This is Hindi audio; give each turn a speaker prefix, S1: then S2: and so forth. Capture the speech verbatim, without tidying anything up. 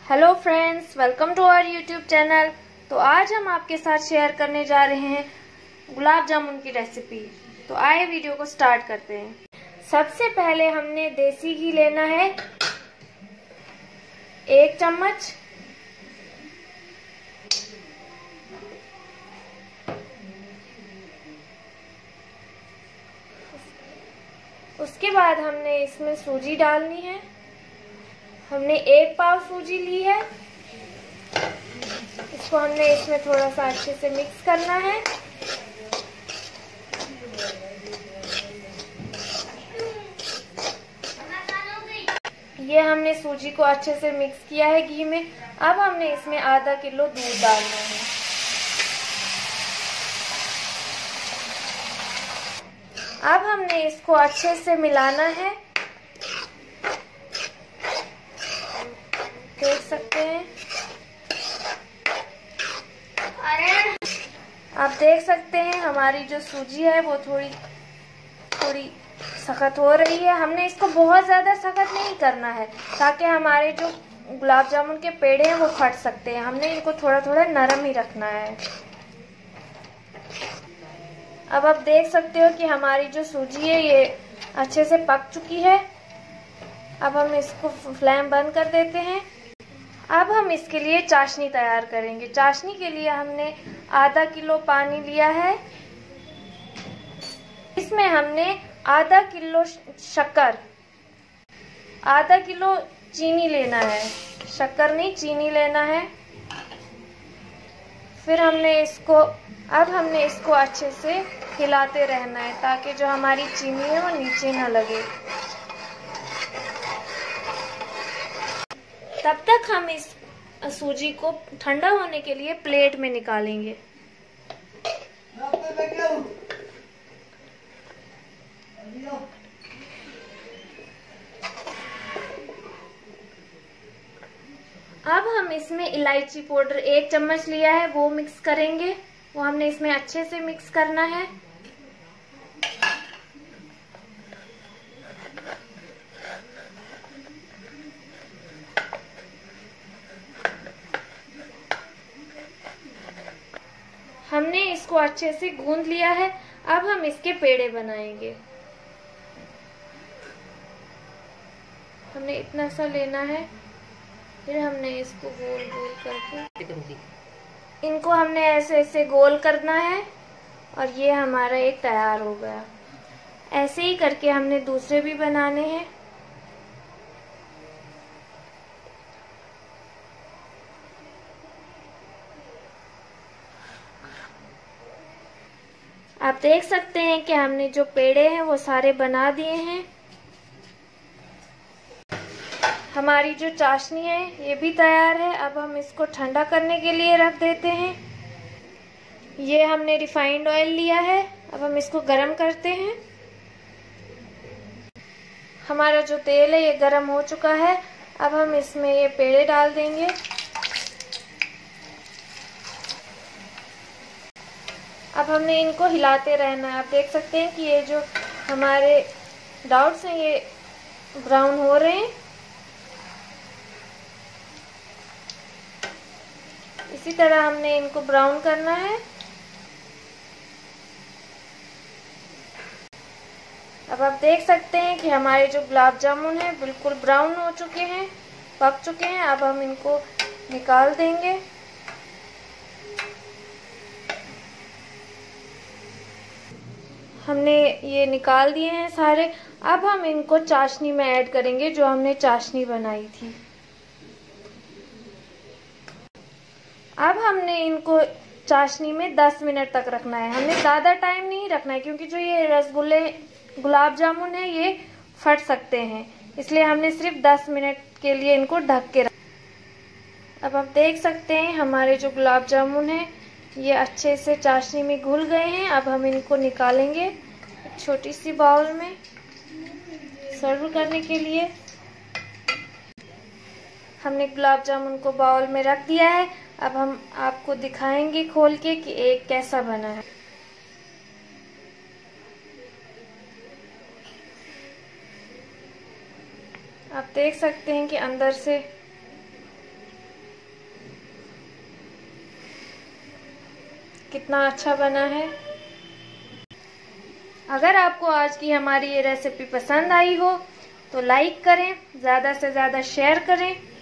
S1: Hello friends, welcome to our YouTube channel. तो आज हम आपके साथ शेयर करने जा रहे हैं गुलाब जामुन की रेसिपी। तो आइए वीडियो को स्टार्ट करते हैं। सबसे पहले हमने देसी घी लेना है एक चम्मच। उसके बाद हमने इसमें सूजी डालनी है। हमने एक पाव सूजी ली है। इसको हमने इसमें थोड़ा सा अच्छे से मिक्स करना है। ये हमने सूजी को अच्छे से मिक्स किया है घी में। अब हमने इसमें आधा किलो दूध डालना है। अब हमने इसको अच्छे से मिलाना है। देख सकते हैं, आप देख सकते हैं हमारी जो सूजी है वो थोड़ी थोड़ी सख्त हो रही है। हमने इसको बहुत ज़्यादा सख्त नहीं करना है ताकि हमारे जो गुलाब जामुन के पेड़े हैं वो फट सकते हैं। हमने इनको थोड़ा थोड़ा नरम ही रखना है। अब आप देख सकते हो कि हमारी जो सूजी है ये अच्छे से पक चुकी है। अब हम इसको फ्लेम बंद कर देते हैं। अब हम इसके लिए चाशनी तैयार करेंगे। चाशनी के लिए हमने आधा किलो पानी लिया है। इसमें हमने आधा किलो शक्कर, आधा किलो चीनी लेना है। शक्कर नहीं, चीनी लेना है। फिर हमने इसको अब हमने इसको अच्छे से हिलाते रहना है ताकि जो हमारी चीनी है वो नीचे ना लगे। तब तक हम इस सूजी को ठंडा होने के लिए प्लेट में निकालेंगे। अब हम इसमें इलायची पाउडर एक चम्मच लिया है वो मिक्स करेंगे। वो हमने इसमें अच्छे से मिक्स करना है। हमने इसको अच्छे से गूंद लिया है। अब हम इसके पेड़े बनाएंगे। हमने इतना सा लेना है। फिर हमने इसको गोल गोल करके इनको हमने ऐसे ऐसे गोल करना है और ये हमारा एक तैयार हो गया। ऐसे ही करके हमने दूसरे भी बनाने हैं। आप देख सकते हैं कि हमने जो पेड़े हैं वो सारे बना दिए हैं। हमारी जो चाशनी है ये भी तैयार है। अब हम इसको ठंडा करने के लिए रख देते हैं। ये हमने रिफाइंड ऑयल लिया है। अब हम इसको गरम करते हैं। हमारा जो तेल है ये गरम हो चुका है। अब हम इसमें ये पेड़े डाल देंगे। अब हमने इनको हिलाते रहना है। आप देख सकते हैं कि ये जो हमारे डाउट्स हैं ये ब्राउन हो रहे हैं। इसी तरह हमने इनको ब्राउन करना है। अब आप देख सकते हैं कि हमारे जो गुलाब जामुन है बिल्कुल ब्राउन हो चुके हैं, पक चुके हैं। अब हम इनको निकाल देंगे। हमने ये निकाल दिए हैं सारे। अब हम इनको चाशनी में ऐड करेंगे जो हमने चाशनी बनाई थी। अब हमने इनको चाशनी में दस मिनट तक रखना है। हमने ज़्यादा टाइम नहीं रखना है क्योंकि जो ये रसगुल्ले गुलाब जामुन है ये फट सकते हैं, इसलिए हमने सिर्फ दस मिनट के लिए इनको ढक के रखा। अब आप देख सकते हैं हमारे जो गुलाब जामुन है ये अच्छे से चाशनी में घुल गए हैं। अब हम इनको निकालेंगे एक छोटी सी बाउल में सर्व करने के लिए। हमने गुलाब जामुन को बाउल में रख दिया है। अब हम आपको दिखाएंगे खोल के कि एक कैसा बना है। आप देख सकते हैं कि अंदर से कितना अच्छा बना है। अगर आपको आज की हमारी ये रेसिपी पसंद आई हो तो लाइक करें, ज़्यादा से ज़्यादा शेयर करें